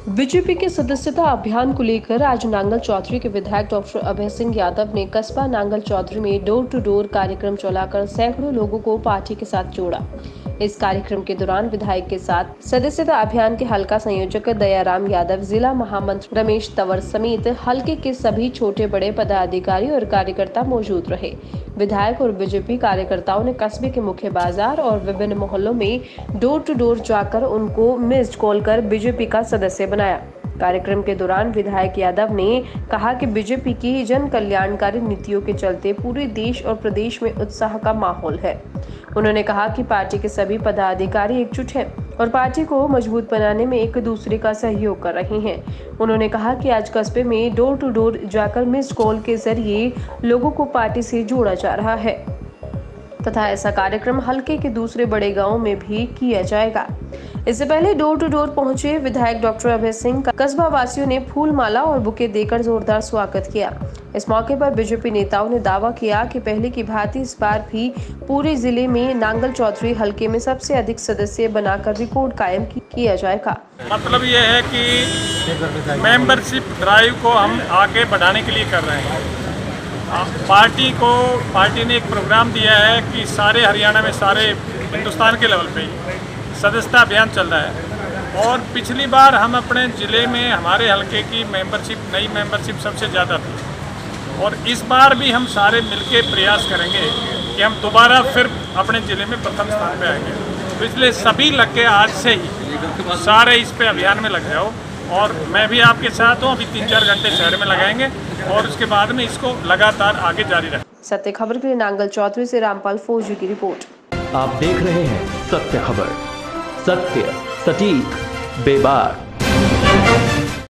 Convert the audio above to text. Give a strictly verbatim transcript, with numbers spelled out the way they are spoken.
BJP के सदस्यता अभियान को लेकर आज नांगल चौधरी के विधायक डॉक्टर अभय सिंह यादव ने कस्बा नांगल चौधरी में डोर टू डोर कार्यक्रम चलाकर सैकड़ों लोगों को पार्टी के साथ जोड़ा। इस कार्यक्रम के दौरान विधायक के साथ सदस्यता अभियान के हल्का संयोजक दयाराम यादव, जिला महामंत्री रमेश तंवर समेत हल्के के सभी छोटे बड़े पदाधिकारी और कार्यकर्ता मौजूद रहे। विधायक और बीजेपी कार्यकर्ताओं ने कस्बे के मुख्य बाजार और विभिन्न मोहल्लों में डोर टू डोर जाकर उनको मिस्ड कॉल कर बीजेपी का सदस्य बनाया। कार्यक्रम के दौरान विधायक यादव ने कहा कि बीजेपी की जन कल्याणकारी नीतियों के चलते पूरे देश और प्रदेश में उत्साह का माहौल है। उन्होंने कहा कि पार्टी के सभी पदाधिकारी एकजुट हैं और पार्टी को मजबूत बनाने में एक दूसरे का सहयोग कर रहे हैं। उन्होंने कहा कि आज कस्बे में डोर टू डोर जाकर मिस्ड कॉल के जरिए लोगों को पार्टी से जोड़ा जा रहा है तथा ऐसा कार्यक्रम हल्के के दूसरे बड़े गांवों में भी किया जाएगा। इससे पहले डोर टू डोर पहुंचे विधायक डॉक्टर अभय सिंह का कस्बा वासियों ने फूल माला और बुके देकर जोरदार स्वागत किया। इस मौके पर बीजेपी नेताओं ने दावा किया कि पहले की भांति इस बार भी पूरे जिले में नांगल चौधरी हल्के में सबसे अधिक सदस्य बनाकर रिकॉर्ड कायम किया जाएगा। मतलब ये है कि मेंबरशिप ड्राइव को हम आगे बढ़ाने के लिए कर रहे हैं। पार्टी को पार्टी ने एक प्रोग्राम दिया है कि सारे हरियाणा में, सारे हिंदुस्तान के लेवल पे सदस्यता अभियान चल रहा है और पिछली बार हम अपने ज़िले में हमारे हल्के की मेंबरशिप, नई मेंबरशिप सबसे ज़्यादा थी और इस बार भी हम सारे मिलके प्रयास करेंगे कि हम दोबारा फिर अपने ज़िले में प्रथम स्थान पे आएंगे। तो इसलिए सभी लग के आज से ही सारे इस पे अभियान में लग जाओ और मैं भी आपके साथ हूँ। अभी तीन चार घंटे शहर में लगाएंगे और उसके बाद में इसको लगातार आगे जारी रखें। सत्य खबर के लिए नांगल चौधरी से रामपाल फौजी की रिपोर्ट। आप देख रहे हैं सत्य खबर, सत्य सटीक बेबाक।